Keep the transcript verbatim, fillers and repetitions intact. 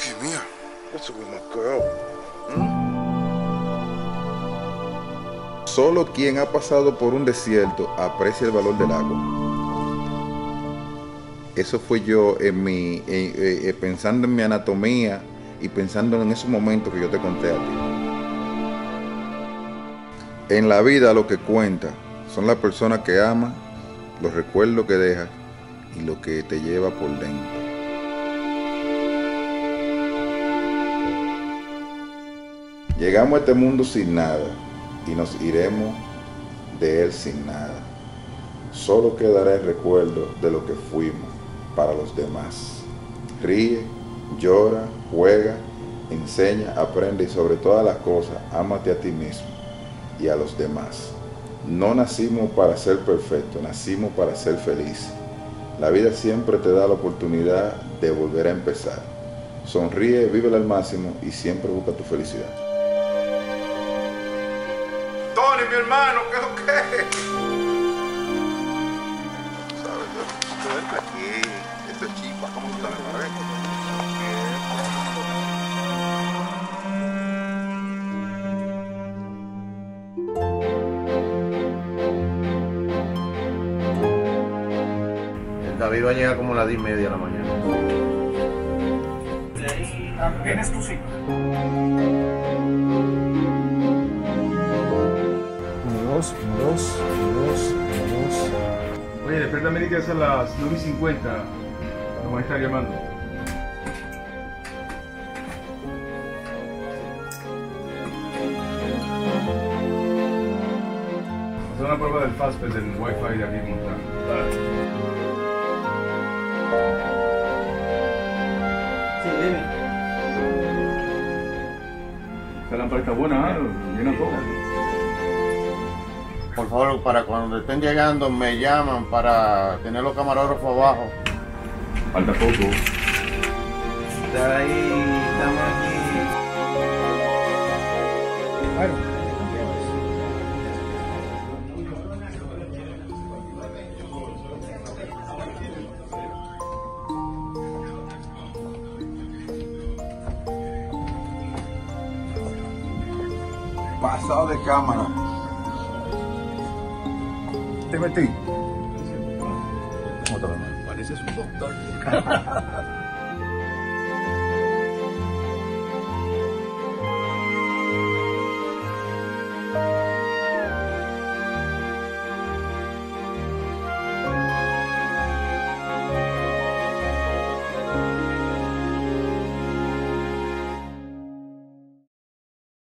Give me a, what's up with my girl? ¿Mm? Solo quien ha pasado por un desierto aprecia el valor del agua. Eso fue yo en mi, eh, eh, pensando en mi anatomía y pensando en esos momentos que yo te conté a ti. En la vida lo que cuenta son las personas que amas, los recuerdos que dejas y lo que te lleva por dentro. Llegamos a este mundo sin nada y nos iremos de él sin nada. Solo quedará el recuerdo de lo que fuimos para los demás. Ríe, llora, juega, enseña, aprende y sobre todas las cosas, ámate a ti mismo y a los demás. No nacimos para ser perfectos, nacimos para ser felices. La vida siempre te da la oportunidad de volver a empezar. Sonríe, vívela al máximo y siempre busca tu felicidad. Tony, mi hermano, ¿qué es lo que es? ¿Sabes? Yo estoy aquí, esto es chipa, ¿cómo tú estás, me parece? David va a llegar como a las diez y media de la mañana. ¿Tienes tu cita? Uno, dos, uno, dos, uno, dos, uno, dos. Oye, Despierta América es a las nueve y cincuenta. Nos van a estar llamando. Hacer una prueba del Fastpass del Wi-Fi de aquí en Montana. Vale. Sí, dime. Esta lámpara está buena, ¿eh? Llena todo. Por favor, para cuando estén llegando, me llaman para tener los camarógrafos abajo. Falta poco. Está ahí, estamos aquí. Bueno. Pasado de cámara. Te metí. ¿Cómo te llamas? Pareces un doctor.